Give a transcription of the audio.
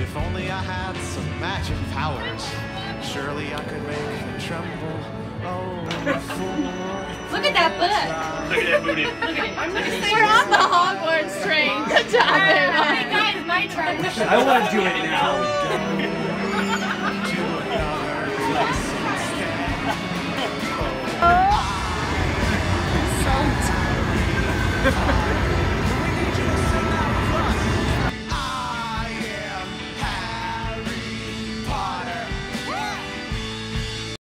If only I had some magic powers, surely I could make them tremble. Oh, Look at that butt. Look at that booty. Look at it. We're on the Hogwarts train. Good job, Hey guys, my turn. I want to do it now.